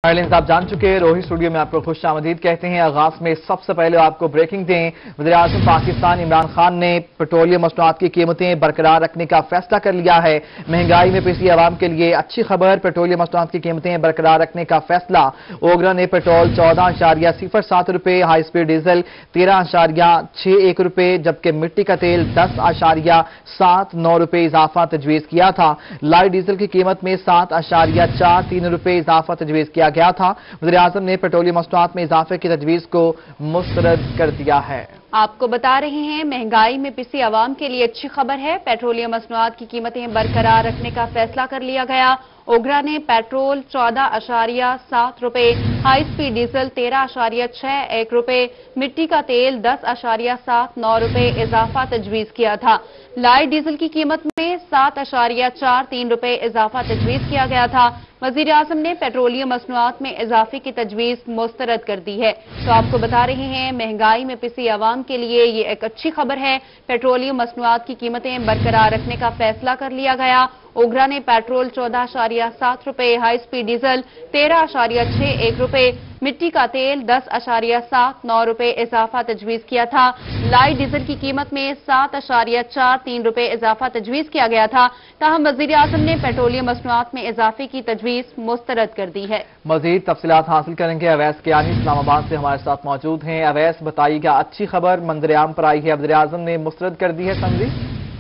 नाज़रीन, आप जान चुके हैं, रोही स्टूडियो में आपको खुश आमदीद कहते हैं। आगाज में सबसे पहले आपको ब्रेकिंग दें। वज़ीर-ए-आज़म पाकिस्तान इमरान खान ने पेट्रोलियम मसनूआत की कीमतें बरकरार रखने का फैसला कर लिया है। महंगाई में पिसी आवाम के लिए अच्छी खबर, पेट्रोलियम मसनूआत की कीमतें बरकरार रखने का फैसला। ओगरा ने पेट्रोल 14.07 रुपए, हाई स्पीड डीजल 13.61 रुपए, जबकि मिट्टी का तेल 10.79 रुपए इजाफा तजवीज किया था। लाइट डीजल की कीमत में 7.43 रुपए इजाफा तजवीज किया गया था। वज़ीर-ए-आज़म ने पेट्रोलियम मसनूआत में इजाफे की तजवीज को मुस्तरद कर दिया है। आपको बता रहे हैं, महंगाई में पिसी आवाम के लिए अच्छी खबर है। पेट्रोलियम मसनूआत की कीमतें बरकरार रखने का फैसला कर लिया गया। ओगरा ने पेट्रोल 14.7 रुपए, हाई स्पीड डीजल 13.61 रुपए, मिट्टी का तेल 10.79 रुपए इजाफा तजवीज किया था। लाइट डीजल की कीमत में 7.43 रुपए इजाफा तजवीज किया गया था। वज़ीर-ए-आज़म ने पेट्रोलियम मसनूआत में इजाफे की तजवीज मुस्तरद कर दी है। तो आपको बता रहे हैं, महंगाई में पिसी आवाम के लिए ये एक अच्छी खबर है। पेट्रोलियम मसनूआत की कीमतें बरकरार रखने का फैसला कर लिया गया। ओगरा ने पेट्रोल 14.7 रुपए, हाई स्पीड डीजल 13.61 रुपए, मिट्टी का तेल 10.79 रुपए इजाफा तजवीज किया था। लाइट डीजल की कीमत में 7.43 रुपए इजाफा तजवीज किया गया था। ताहम वज़ीर-ए-आज़म ने पेट्रोलियम मसनूआत में इजाफे की तजवीज मुस्तरद कर दी है। मजीद तफसीलात हासिल करेंगे। अवैस कियानी इस्लामाबाद से हमारे साथ मौजूद हैं। अवैस, बताइएगा, अच्छी खबर मंजर-ए-आम पर आई है, वज़ीर-ए-आज़म ने मुस्तरद कर दी है समझी।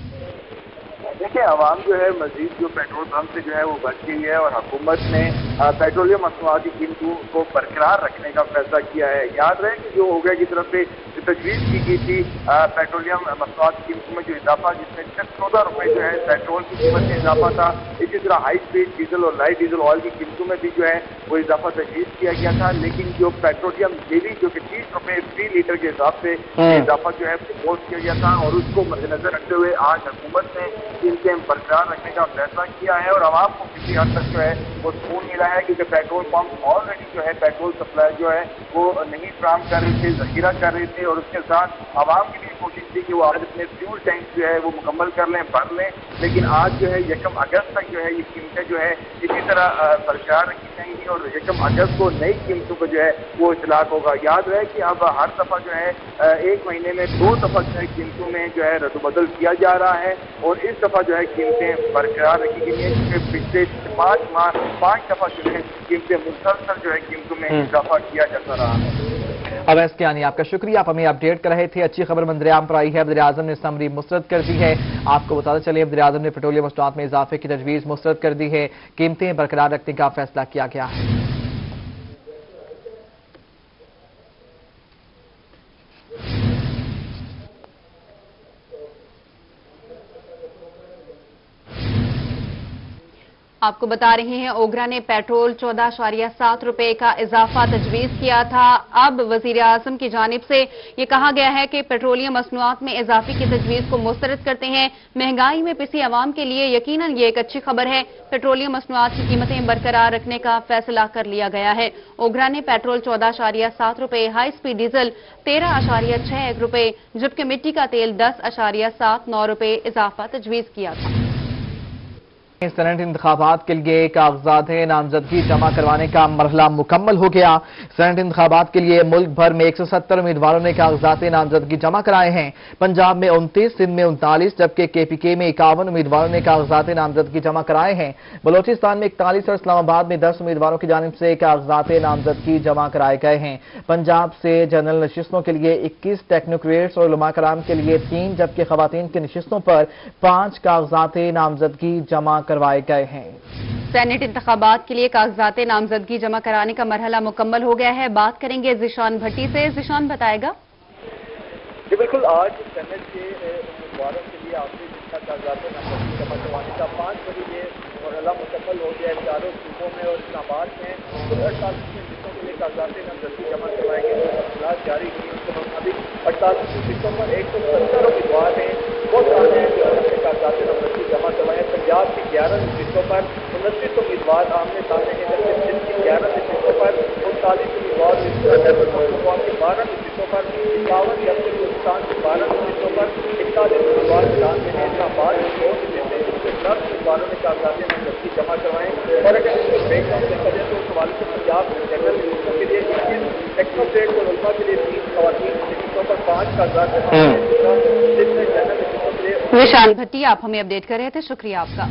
देखिए, आवाम जो है मजीद जो पेट्रोल पंप से जो है वो बच गई है और हुकूमत ने पेट्रोलियम मसनूआत की कीमतों को बरकरार रखने का फैसला किया है। याद रहे कि जो ओगरा की तरफ से तजवीज़ की गई थी पेट्रोलियम मसनूआत की कीमतों में जो इजाफा, जिसमें 14 रुपए जो है पेट्रोल की कीमत में इजाफा था, इसी तरह हाई स्पीड डीजल और लाइट डीजल ऑयल की कीमतों में भी जो है वो इजाफा तजवीज़ किया गया था। लेकिन जो पेट्रोलियम लेवी जो कि 30 रुपए फी लीटर के हिसाब से इजाफा जो है प्रपोज किया गया था और उसको मद्देनजर रखते हुए आज हुकूमत ने कीमतें बरकरार रखने का फैसला किया है और आवाम को किसी हद तक जो है वो सुकून मिला है, क्योंकि पेट्रोल पंप ऑलरेडी जो है पेट्रोल सप्लाई जो है वो नहीं फराहम कर रहे थे, जखीरा कर रहे थे और उसके साथ आवाम की भी कोशिश थी कि वो आज अपने फ्यूल टैंक जो है वो मुकम्मल कर लें, भर लें। लेकिन आज जो है 1 अगस्त तक जो है ये कीमतें जो है इसी तरह बरकरार रखी जाएंगी और 1 अगस्त को नई कीमतों को जो है वो इतलाक होगा। याद रहे कि अब हर दफा जो है 1 महीने में 2 दफा जो है कीमतों में जो है रद्द-बदल किया जा रहा है और इस दफा जो है कीमतें बरकरार रखी गई हैं, क्योंकि पिछले 5 माह 5 दफा जो है कीमतें मुसलसल जो है कीमतों में इजाफा किया जाता रहा है। अवैस कियानी, आपका शुक्रिया, आप हमें अपडेट कर रहे थे। अच्छी खबर मंजर-ए-आम पर आई है, वज़ीर-ए-आज़म ने समरी मुस्तरद कर दी है। आपको बताते चले, वज़ीर-ए-आज़म ने पेट्रोलियम मसनूआत में इजाफे की तजवीज़ मुस्तरद कर दी है। कीमतें बरकरार रखने का फैसला किया गया है। आपको बता रहे हैं, ओगरा ने पेट्रोल 14.7 रुपए का इजाफा तजवीज किया था। अब वज़ीर-ए-आज़म की जानिब से ये कहा गया है कि पेट्रोलियम मसनूआत में इजाफे की तजवीज को मुस्तरद करते हैं। महंगाई में पिसी आवाम के लिए यकीनन ये एक अच्छी खबर है। पेट्रोलियम मसनूआत की कीमतें बरकरार रखने का फैसला कर लिया गया है। ओगरा ने पेट्रोल 14.7 रुपए, हाई स्पीड डीजल 13.61 रुपए, जबकि मिट्टी का तेल 10.79 रुपए इजाफा तजवीज किया था। सेनेट इंतखाबात के लिए कागजात नामजदगी जमा करवाने का मरहला मुकम्मल हो गया। सेनेट इंतखाबात के लिए मुल्क भर में 170 उम्मीदवारों ने कागजात नामजदगी जमा कराए हैं। पंजाब में 29, सिंध में 39, जबकि KPK में 51 उम्मीदवारों ने कागजात नामजदगी जमा कराए हैं। बलोचिस्तान में 41 और इस्लामाबाद में 10 उम्मीदवारों की जानिब से कागजात नामजदगी जमा कराए गए हैं। पंजाब से जनरल नशिस्तों के लिए 21, टेक्नोक्रेट्स और उलमा कराम के लिए 3, जबकि खवातीन की नशिस्तों पर 5 कागजात नामजदगी जमा करवाए गए हैं। सेनेट इंतखाबात के लिए कागजात नामजदगी जमा कराने का मरहला मुकम्मल हो गया है। बात करेंगे ज़िशान भट्टी से। ज़िशान, बताएगा। जी बिल्कुल, आज सेनेट के उम्मीदवारों के लिए आखिरी दिन का कागजात नामजदगी जमा करवाने का 5 बजे ये मरहला मुकम्मल हो गया है। चारों सूबों में और इस्लामाबाद में कुल 48 सीटों के लिए कागजात नामजदगी जमा करवाए गए। इजलास जारी हुई उनके मुताबिक 48 सीटों पर 170 उम्मीदवार हैं, वो सारे हैं जो अपने कागजात नामजदगी जमा करवाए। पंजाब की 11 सीटों पर 29 उम्मीदवार आमने सामने हैं, जबकि सिंध की 11 सीटों पर 39 उम्मीदवार, 12 सीटों पर 51, जबकि बलूचिस्तान की 12 सीटों पर 41 उम्मीदवार मैदान में हैं। इस्लामाबाद की 2 सीटें से 10 उम्मीदवारों ने कागजात नामजदगी जमा करवाए। और अगर इसको ब्रेकडाउन देखा जाए तो उस हवाले से पंजाब जनरल के लिए 21 टेक्नोक्रेट और उलमा के लिए 3 खवातीन नशस्तों पर 5 का विशाल भट्टी, आप हमें अपडेट कर रहे थे, शुक्रिया आपका।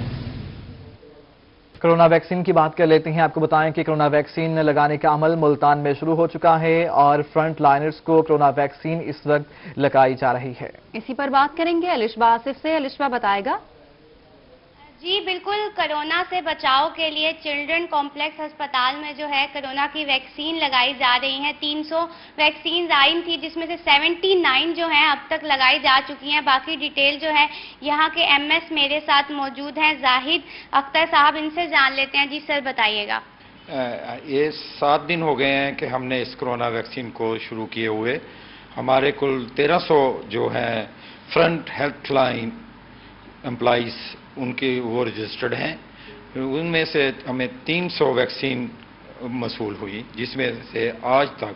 कोरोना वैक्सीन की बात कर लेते हैं। आपको बताएं कि कोरोना वैक्सीन लगाने का अमल मुल्तान में शुरू हो चुका है और फ्रंट लाइनर्स को कोरोना वैक्सीन इस वक्त लगाई जा रही है। इसी पर बात करेंगे अलिशबा आसिफ से। अलिशबा बताएगा। जी बिल्कुल, कोरोना से बचाव के लिए चिल्ड्रन कॉम्प्लेक्स अस्पताल में जो है कोरोना की वैक्सीन लगाई जा रही है। 300 वैक्सीन आई थी जिसमें से 79 जो हैं अब तक लगाई जा चुकी हैं। बाकी डिटेल जो है यहाँ के एमएस मेरे साथ मौजूद हैं, जाहिद अख्तर साहब, इनसे जान लेते हैं। जी सर बताइएगा। ये 7 दिन हो गए हैं कि हमने इस कोरोना वैक्सीन को शुरू किए हुए। हमारे कुल 1300 जो हैं फ्रंट हेल्थ लाइन एम्प्लॉइज उनके वो रजिस्टर्ड हैं। उनमें से हमें 300 वैक्सीन मसूल हुई, जिसमें से आज तक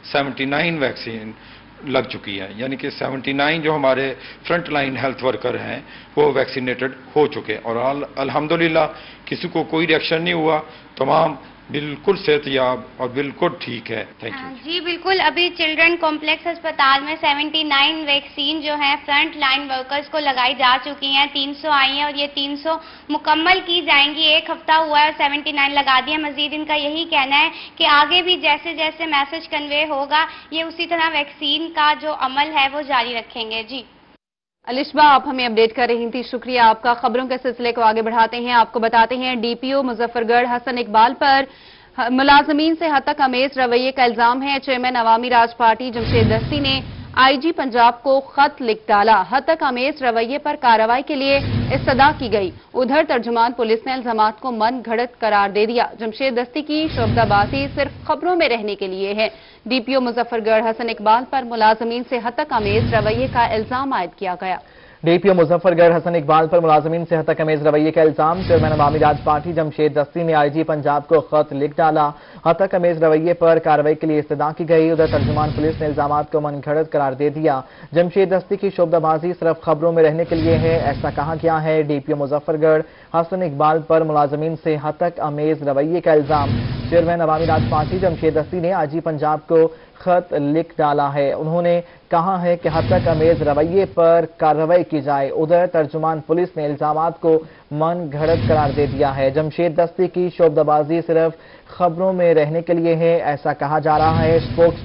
79 वैक्सीन लग चुकी है। यानी कि 79 जो हमारे फ्रंट लाइन हेल्थ वर्कर हैं वो वैक्सीनेटेड हो चुके और अल्हम्दुलिल्लाह किसी को कोई रिएक्शन नहीं हुआ। तमाम बिल्कुल सेहतयाब और बिल्कुल ठीक है। Thank you. जी बिल्कुल, अभी चिल्ड्रन कॉम्प्लेक्स अस्पताल में 79 वैक्सीन जो है फ्रंट लाइन वर्कर्स को लगाई जा चुकी हैं। 300 आई हैं और ये 300 मुकम्मल की जाएंगी। 1 हफ्ता हुआ है और 79 लगा दिए। मजीद इनका यही कहना है कि आगे भी जैसे जैसे मैसेज कन्वे होगा ये उसी तरह वैक्सीन का जो अमल है वो जारी रखेंगे। जी अलिशबा, आप हमें अपडेट कर रही थी, शुक्रिया आपका। खबरों के सिलसिले को आगे बढ़ाते हैं। आपको बताते हैं डीपीओ मुजफ्फरगढ़ हसन इकबाल पर मुलाजमीन से हद तक अमेज रवैये का इल्जाम है। चेयरमैन अवामी राज पार्टी जमशेद दस्ती ने आईजी पंजाब को खत लिख डाला। हद तक अमेज रवैये पर कार्रवाई के लिए इस्तदा की गई। उधर तर्जुमान पुलिस ने इल्जामात को मन घड़त करार दे दिया। जमशेद दस्ती की शोबदाबाजी सिर्फ खबरों में रहने के लिए है। डीपीओ मुजफ्फरगढ़ हसन इकबाल पर मुलाजमीन से हद तक अमेज रवैये का इल्जाम आयद किया गया। डीपीओ मुजफ्फरगढ़ हसन इकबाल पर मुलाजमीन से हद तक अमेज रवैये का इल्जाम। चेयरमैन अवामी राज पार्टी जमशेद दस्ती ने आईजी पंजाब को खत लिख डाला। हद तक अमेज रवैये पर कार्रवाई के लिए इस्तदा की गई। उधर तर्जुमान पुलिस ने इल्जामात को मनगढ़ंत करार दे दिया। जमशेद दस्ती की शोबदाबाजी सिर्फ खबरों में रहने के लिए है, ऐसा कहा गया है। डीपीओ मुजफ्फरगढ़ हसन इकबाल पर मुलाजमीन से हद तक अमेज रवैये का इल्जाम। चेयरमैन अवामी राज पार्टी जमशेद दस्ती ने आईजी पंजाब को खत लिख डाला है। उन्होंने कहा है कि हद तक अमेज रवैये पर कार्रवाई की जाए। उधर तर्जुमान पुलिस ने इल्जामात को मन घड़त करार दे दिया है। जमशेद दस्ती की शोबदाबाजी सिर्फ खबरों में रहने के लिए है, ऐसा कहा जा रहा है।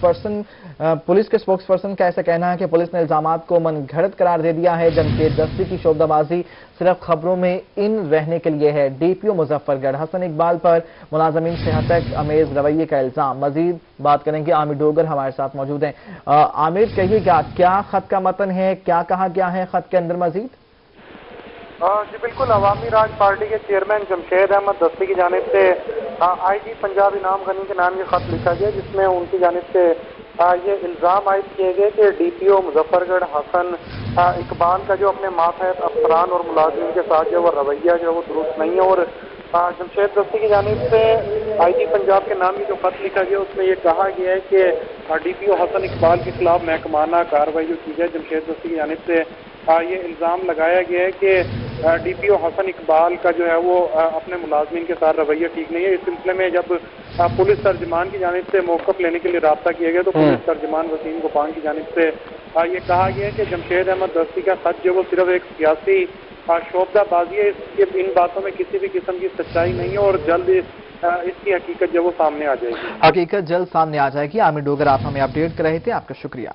पुलिस के स्पोक्स पर्सन का ऐसा कहना है कि पुलिस ने इल्जामात को मन घड़त करार दे दिया है। जमशेद दस्ती की शोबदाबाजी सिर्फ खबरों में इन रहने के लिए है। डीपीओ मुजफ्फरगढ़ हसन इकबाल पर मुलाजमीन से हद तक अमेज रवैये का इल्जाम। मजीद बात करेंगे, आमिर डोगर हमारे साथ मौजूद हैं। आमिर, कहिएगा क्या खत का मतन है, क्या कहा गया है खत के अंदर मजीद? जी बिल्कुल, अवामी राज पार्टी के चेयरमैन जमशेद अहमद दस्ती की जानिब से आईजी पंजाब इनाम गनी के नाम ये खत लिखा गया, जिसमें उनकी जानिब से ये इल्ज़ाम आयद किए गए कि डीपीओ मुजफ्फरगढ़ हसन इकबाल का जो अपने मातहत अफसरान और मुलाजिम के साथ जो वो रवैया जो वो दुरुस्त नहीं है। और जमशेद दस्ती की जानिब से आईजी पंजाब के नाम की जो खत लिखा गया उसमें ये कहा गया है कि डीपीओ हसन इकबाल के खिलाफ महकमाना कार्रवाई जो की जाए। जमशेद दस्ती की जानिब से ये इल्ज़ाम लगाया गया है कि डीपीओ हसन इकबाल का जो है वो अपने मुलाजमीन के साथ रवैया ठीक नहीं है। इस सिलसिले में जब पुलिस तर्जमान की जानिब से मौक़िफ़ लेने के लिए राब्ता किया गया तो पुलिस तर्जमान वसीम गोपान की जानिब से ये कहा गया है कि जमशेद अहमद दस्ती का खत जो वो सिर्फ एक सियासी शोबदाबाजी है। इन बातों में किसी भी किस्म की सच्चाई नहीं है और जल्द इसकी हकीकत जो वो सामने आ जाएगी। हकीकत जल्द सामने आ जाएगी। आमिर डोगर, आप हमें अपडेट कर रहे थे, आपका शुक्रिया।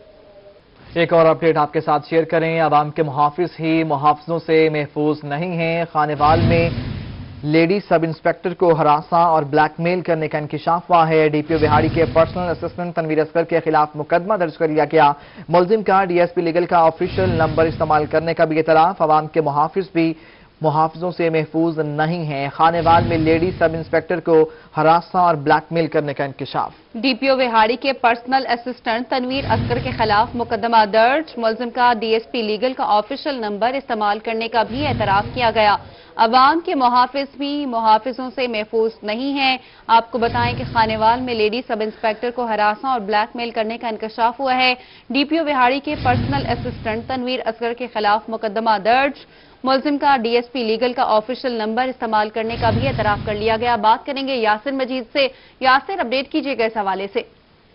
एक और अपडेट आपके साथ शेयर करें। अवाम के मुहाफिज ही मुहाफिजों से महफूज नहीं हैं। खानेवाल में लेडी सब इंस्पेक्टर को हरासा और ब्लैकमेल करने का इंकशाफ हुआ है। डीपीओ बिहाड़ी के पर्सनल असिस्टेंट तनवीर असगर के खिलाफ मुकदमा दर्ज कर लिया गया। मुलजिम का डीएसपी लीगल का ऑफिशियल नंबर इस्तेमाल करने का भी एतराफ। अवाम के मुहाफिज भी मुहाफिजों से महफूज नहीं हैं। खानेवाल में लेडी सब इंस्पेक्टर को हरासा और ब्लैकमेल करने का इंकशाफ। डीपीओ बिहाड़ी के पर्सनल असिस्टेंट तनवीर असगर के खिलाफ मुकदमा दर्ज। मुलजिम का डीएसपी लीगल का ऑफिशियल नंबर इस्तेमाल करने का भी एतराफ किया गया। अवाम के मुहाफिज भी मुहाफिजों से महफूज नहीं हैं। आपको बताएं कि खानेवाल में लेडी सब इंस्पेक्टर को हरासा और ब्लैकमेल करने का इंकशाफ हुआ है। डीपीओ बिहाड़ी के पर्सनल असिस्टेंट तनवीर असगर के खिलाफ मुकदमा दर्ज। मुलजिम का DSP लीगल का ऑफिशियल नंबर इस्तेमाल करने का भी एतराफ कर लिया गया। बात करेंगे यासिर मजीद से। यासिर, अपडेट कीजिएगा इस हवाले से।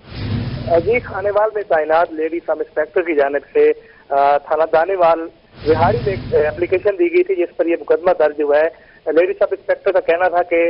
जी, खानेवाल में तैनात लेडी सब इंस्पेक्टर की जानिब से थाना दानेवाल विहाड़ी में एक एप्लीकेशन दी गई थी जिस पर यह मुकदमा दर्ज हुआ है। लेडी सब इंस्पेक्टर का कहना था कि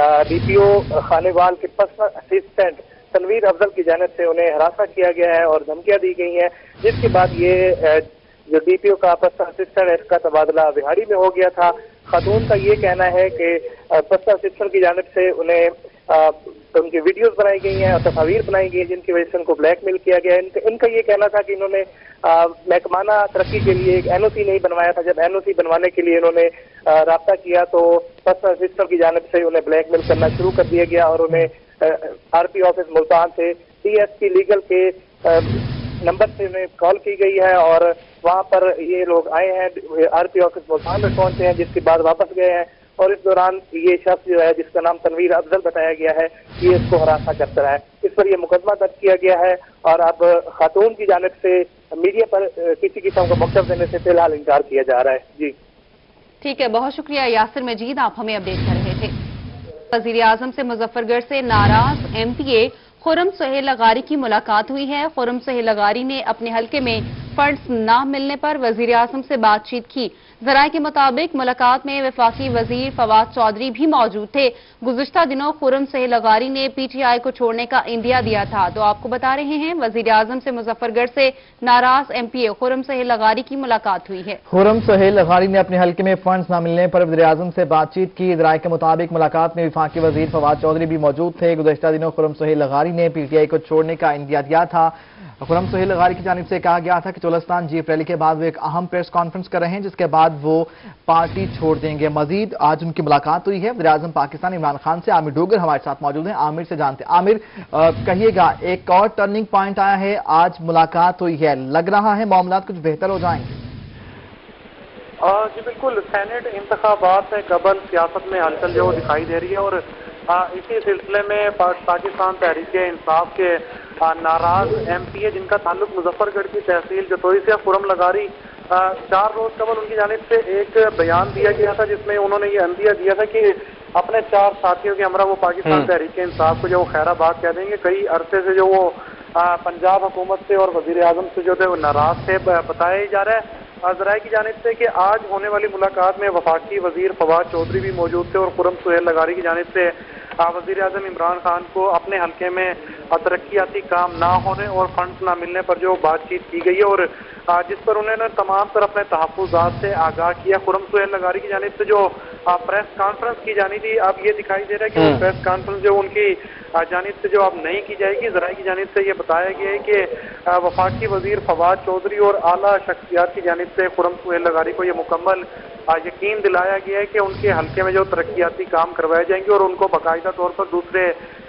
DPO खानेवाल के पर्सनल असिस्टेंट तनवीर अफजल की जानिब से उन्हें हरासा किया गया है और धमकियां दी गई हैं, जिसके बाद ये जो DPO का पर्सनल असिस्टेंट है इसका तबादला विहाड़ी में हो गया था। खातून का ये कहना है कि पर्सनल असिस्टेंट की जानिब से उन्हें उनकी वीडियोस बनाई गई हैं और तस्वीर बनाई गई हैं जिनकी वजह से उनको ब्लैकमेल किया गया है। इनका ये कहना था कि इन्होंने महकमाना तरक्की के लिए एक NOC नहीं बनवाया था। जब NOC बनवाने के लिए इन्होंने राब्ता किया तो पर्सनल असिस्टेंट की जानिब से उन्हें ब्लैकमेल करना शुरू कर दिया गया और उन्हें RP ऑफिस मुल्तान से DSP लीगल के नंबर से उन्हें कॉल की गई है और वहां पर ये लोग आए हैं, RP ऑफिस मुल्तान में पहुंचे हैं, जिसके बाद वापस गए हैं और इस दौरान ये शख्स जो है जिसका नाम तनवीर अफजल बताया गया है ये इसको हरासा करता रहा है। इस पर यह मुकदमा दर्ज किया गया है और अब खातून की जानिब से मीडिया पर किसी किस्म का मौक़िफ़ देने से फिलहाल इनकार किया जा रहा है। जी ठीक है, बहुत शुक्रिया यासिर मजीद, आप हमें अपडेट कर रहे थे। वजीर आजम से मुजफ्फरगढ़ से नाराज MPA खुर्रम सुहेल लगारी की मुलाकात हुई है। खुर्रम सुहेल लगारी ने अपने हलके में फंड्स न मिलने पर वजीर आजम से बातचीत की। जराये के मुताबिक मुलाकात में वफाकी वजीर फवाद चौधरी भी मौजूद थे। गुज़िश्ता दिनों खुर्रम सुहेल लगारी ने PTI को छोड़ने का इंदिया दिया था। तो आपको बता रहे हैं वजीर आजम से मुजफ्फरगढ़ से नाराज MPA खुर्रम सुहेल लगारी की मुलाकात हुई है। खुर्रम सुहेल लगारी ने अपने हलके में फंड्स न मिलने पर वजीर आजम से बातचीत की। जराये के मुताबिक मुलाकात में वफाकी वजीर फवाद चौधरी भी मौजूद थे। गुज़िश्ता दिनों खुर्रम सुहेल लगारी ने PTI को छोड़ने का इंदिया दिया था। खुर्रम सुहेल लगारी की जानिब से कहा गया था कि चोलिस्तान जीप रैली के बाद वो एक अहम प्रेस कॉन्फ्रेंस कर रहे हैं जिसके बाद वो पार्टी छोड़ देंगे। मजीद आज उनकी मुलाकात हुई है वज़ीर-ए-आज़म पाकिस्तान इमरान खान से। आमिर डोगर हमारे साथ मौजूद हैं, आमिर से जानते हैं। आमिर, कहिएगा, एक और टर्निंग पॉइंट आया है, आज मुलाकात हुई है, लग रहा है मामलात कुछ बेहतर हो जाएंगे? जी बिल्कुल, सेनेट इंतखाबात से कबल सियासत में हलचल जो दिखाई दे रही है और इसी सिलसिले में पाकिस्तान तहरीक इंसाफ के नाराज MPA जिनका ताल्लुक मुजफ्फरगढ़ की तहसील जतोई से खुर्रम लगारी 4 रोज कबल उनकी जानिब से एक बयान दिया गया था जिसमें उन्होंने ये अंदिया दिया था कि अपने 4 साथियों के हमरा वो पाकिस्तान तहरीक इंसाफ को जो खैराबाद कह देंगे। कई अरसे से जो वो पंजाब हुकूमत से और वजीर आजम से जो थे वो नाराज थे। बताया जा रहा है ज़राए की जानिब से कि आज होने वाली मुलाकात में वफाकी वजीर फवाद चौधरी भी मौजूद थे और खुर्रम सुहेल लगारी की जानिब से वजीर आजम इमरान खान को अपने हलके में तरक्याती काम ना होने और फंड्स ना मिलने पर जो बातचीत की गई है और जिस पर उन्होंने तमाम तर अपने तहफ़्फ़ुज़ात से आगाह किया। खुर्रम सुहेल लगारी की जानिब से जो प्रेस कॉन्फ्रेंस की जानी थी, अब ये दिखाई दे रहा है कि वो प्रेस कॉन्फ्रेंस जो उनकी जानिब से जो अब नहीं की जाएगी। ज़राए की जानिब से ये बताया गया है कि वफाकी वजीर फवाद चौधरी और आला शख्सियात की जानिब से खुर्रम सुहेल लगारी को ये मुकम्मल यकीन दिलाया गया है कि उनके हलके में जो तरक्याती काम करवाए जाएंगे और उनको बाकायदा तौर पर दूसरे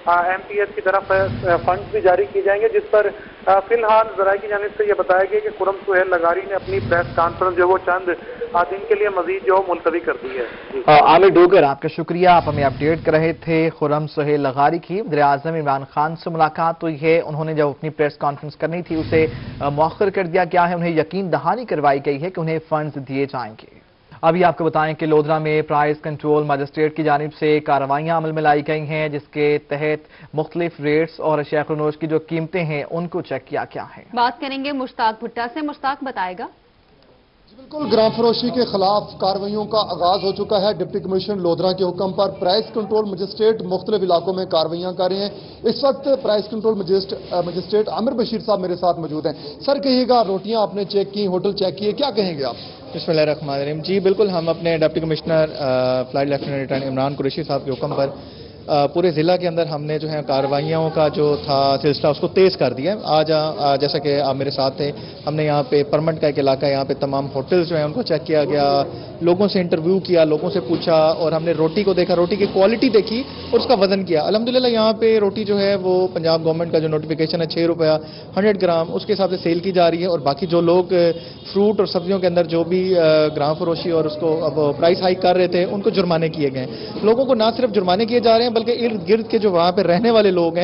MPS की तरफ फंड्स भी जारी किए जाएंगे, जिस पर फिलहाल ज़राए की जानिब से ये बताया गया कि खुर्रम सुहेल लगारी ने अपनी प्रेस कॉन्फ्रेंस जो वो चंद दिन के लिए मजीद जो मुलतवी कर दी है। आमिर डोगर, आपका शुक्रिया, आप हमें अपडेट कर रहे थे। खुर्रम सुहेल लगारी की वज़ीर-ए-आज़म इमरान खान से मुलाकात हुई है। उन्होंने जब अपनी प्रेस कॉन्फ्रेंस करनी थी उसे मौखर कर दिया गया है। उन्हें यकीन दहानी करवाई गई है कि उन्हें फंड्स दिए जाएंगे। अभी आपको बताएं कि लोधरा में प्राइस कंट्रोल मजिस्ट्रेट की जानिब से कार्रवाइयां अमल में लाई गई हैं जिसके तहत मुख्तलिफ रेट्स और अशिया ख़ुर्नोश की जो कीमतें हैं उनको चेक किया गया है। बात करेंगे मुश्ताक भुट्टा से। मुश्ताक बताएगा। बिल्कुल, ग्राम फरोशी के खिलाफ कार्रवाइयों का आगाज हो चुका है। डिप्टी कमिश्नर लोधरा के हुक्म पर प्राइस कंट्रोल मजिस्ट्रेट मुख्तलिफ इलाकों में कार्रवाइयां कर रहे हैं। इस वक्त price control magistrate Amir Bashir Sahab मेरे साथ मौजूद हैं। सर, कहिएगा, रोटियां आपने चेक की, होटल चेक किए, क्या कहेंगे आप? बिस्मिल्लाहिर्रहमानिर्रहीम। जी बिल्कुल, हम अपने deputy commissioner flight lieutenant retired Imran Qureshi Sahab के हुक्म पर पूरे ज़िला के अंदर हमने जो है कार्रवाइयों का जो था सिलसिला उसको तेज़ कर दिया। आज जैसा कि आप मेरे साथ थे, हमने यहाँ पे परमंड का एक इलाका है, यहाँ पे तमाम होटल्स जो हैं उनको चेक किया गया, लोगों से इंटरव्यू किया, लोगों से पूछा और हमने रोटी को देखा, रोटी की क्वालिटी देखी और उसका वजन किया। अल्हम्दुलिल्लाह यहाँ पे रोटी जो है वो पंजाब गवर्नमेंट का जो नोटिफिकेशन है 6 रुपया 100 ग्राम उसके हिसाब से सेल की जा रही है। और बाकी जो लोग फ्रूट और सब्जियों के अंदर जो भी ग्राम फरोशी और उसको अब प्राइस हाइक कर रहे थे उनको जुर्माने किए गए। लोगों को ना सिर्फ जुर्माने किए जा रहे हैं बल्कि इर्द गिर्द के जो वहाँ पे रहने वाले लोग हैं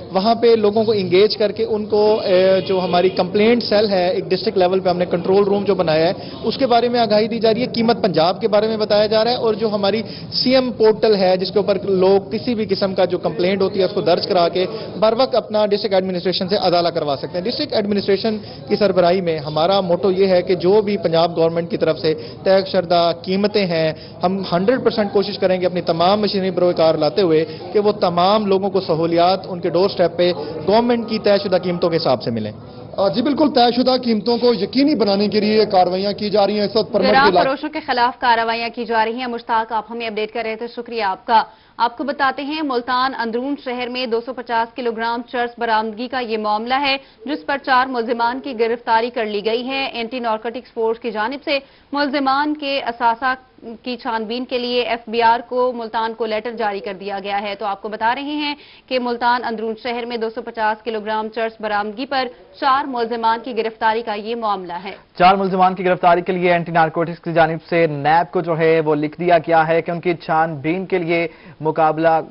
वहाँ पे लोगों को इंगेज करके उनको जो हमारी कंप्लेंट सेल है, एक डिस्ट्रिक्ट लेवल पे हमने कंट्रोल रूम जो बनाया है उसके बारे में आगाही दी जा रही है। कीमत पंजाब के बारे में बताया जा रहा है और जो हमारी सीएम पोर्टल है जिसके ऊपर लोग किसी भी किस्म का जो कंप्लेंट होती है उसको दर्ज करा के बर वक्त अपना डिस्ट्रिक्ट एडमिनिस्ट्रेशन से अदाला करवा सकते हैं। डिस्ट्रिक्ट एडमिनिस्ट्रेशन की सरबराही में हमारा मोटो ये है कि जो भी पंजाब गवर्नमेंट की तरफ से तय शुदा कीमतें हैं हम 100% कोशिश करेंगे अपनी तमाम मशीनरी बरोकार लाते हुए कि वो तमाम लोगों को सहूलियात उनके डोर स्टेप पे गवर्नमेंट की तय शुदा कीमतों के हिसाब से मिलें। जी बिल्कुल, तयशुदा कीमतों को यकीनी बनाने के लिए कार्रवाइयां की जा रही हैं। इस वक्त फरोशों के खिलाफ कार्रवाइयां की जा रही हैं। मुश्ताक, आप हमें अपडेट कर रहे थे, शुक्रिया आपका। आपको बताते हैं मुल्तान अंदरून शहर में 250 किलोग्राम चर्स बरामदगी का ये मामला है जिस पर 4 मुल्जिमान की गिरफ्तारी कर ली गई है। एंटी नारकोटिक्स फोर्स की जानिब से मुल्जिमान के असासा की छानबीन के लिए एफबीआर को मुल्तान को लेटर जारी कर दिया गया है। तो आपको बता रहे हैं कि मुल्तान अंदरून शहर में 250 किलोग्राम चर्स बरामदगी पर 4 मुल्जिमान की गिरफ्तारी का ये मामला है। 4 मुल्जिमान की गिरफ्तारी के लिए एंटी नारकोटिक्स की जानिब से नैब को जो है वो लिख दिया गया है कि उनकी छानबीन के लिए मुकाबला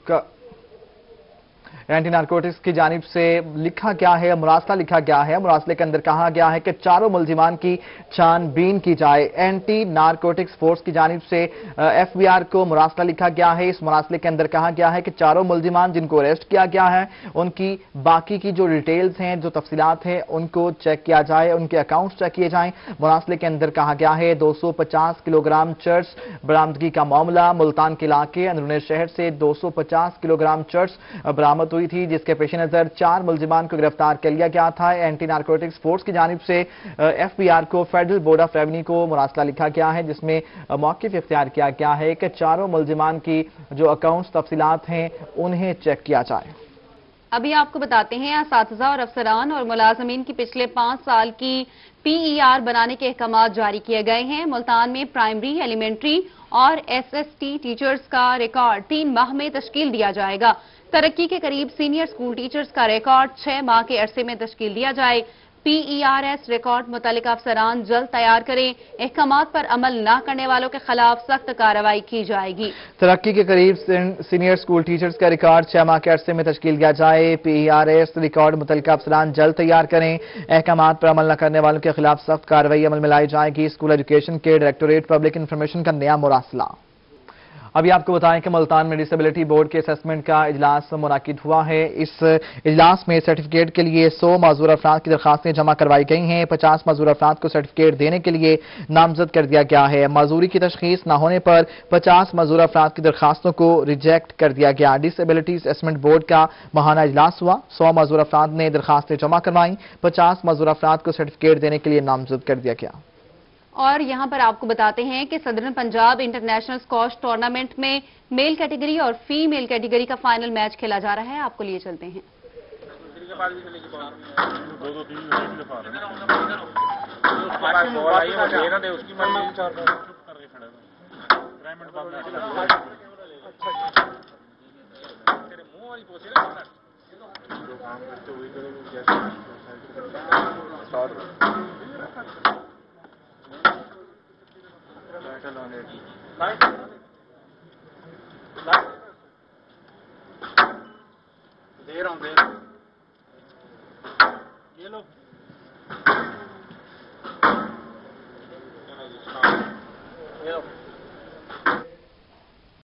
एंटी नारकोटिक्स की जानिब से लिखा गया है, मुरासला लिखा गया है। मुरासले के अंदर कहा गया है कि चारों मुल्जिमान की छानबीन की जाए। एंटी नारकोटिक्स फोर्स की जानिब से एफबीआर को मुरासला लिखा गया है। इस मुरासले के अंदर कहा गया है कि चारों मुल्जिमान जिनको अरेस्ट किया गया है उनकी बाकी की जो डिटेल्स हैं, जो तफसीलात हैं, उनको चेक किया जाए, उनके अकाउंट्स चेक किए जाएं। मुरासले के अंदर कहा गया है 250 किलोग्राम चर्स बरामदगी का मामला मुल्तान के इलाके अंदरून शहर से 250 किलोग्राम चर्स बरामद हुई थी जिसके पेश नजर 4 मुल्जिमान को गिरफ्तार कर लिया गया था। एंटी नारकोटिक्स फोर्स की जानिब से एफबीआर को फेडरल बोर्ड ऑफ रेवेन्यू को मुरासला लिखा गया है जिसमें मौक़िफ़ इख्तियार किया गया है कि चारों मुल्जिमान की जो अकाउंट्स तफसीलात हैं उन्हें चेक किया जाए। अभी आपको बताते हैं असातिज़ा और अफसरान और मुलाजमीन की पिछले 5 साल की PER बनाने के अहकाम जारी किए गए हैं। मुल्तान में प्राइमरी, एलिमेंट्री और SST टीचर्स का रिकॉर्ड 3 माह में तश्कील दिया जाएगा। तरक्की के करीब सीनियर स्कूल टीचर्स का रिकॉर्ड 6 माह के अरसे में तश्कील दिया जाए। PERS रिकॉर्ड मुतल्लिका अफसरान जल्द तैयार करें। अहकामात पर अमल न करने वालों के खिलाफ सख्त कार्रवाई की जाएगी। तरक्की के करीब सीनियर स्कूल टीचर्स का रिकॉर्ड 6 माह के अरसे में तश्कील दिया जाए। PERS रिकॉर्ड मुतल्लिका अफसरान जल्द तैयार करें। अहकामात पर अमल न करने वालों के खिलाफ सख्त कार्रवाई अमल में लाई जाएगी। स्कूल एजुकेशन के डायरेक्टोरेट पब्लिक इंफॉर्मेशन का नया मुरासला। अभी आपको बताएं कि मुल्तान में डिसेबिलिटी बोर्ड के असेसमेंट का इजलास मुनाकिद हुआ है। इस इजलास में सर्टिफिकेट के लिए 100 माजूर अफराद की दरखास्तें जमा करवाई गई हैं। 50 माजूर अफराद को सर्टिफिकेट देने के लिए नामजद कर दिया गया है। माजूरी की तशखीस न होने पर 50 माजूर अफराद की दरखास्तों को रिजेक्ट कर दिया गया। डिसेबिलिटी असेसमेंट बोर्ड का माहाना इजलास हुआ। 100 माजूर अफराद ने दरखास्तें जमा करवाई। 50 माजूर अफराद को सर्टिफिकेट देने के लिए नामजद कर दिया गया। और यहां पर आपको बताते हैं कि southern Punjab international squash tournament में मेल कैटेगरी और फीमेल कैटेगरी का फाइनल मैच खेला जा रहा है। आपको लिए चलते हैं। दे रहा हूँ ये लो ये लो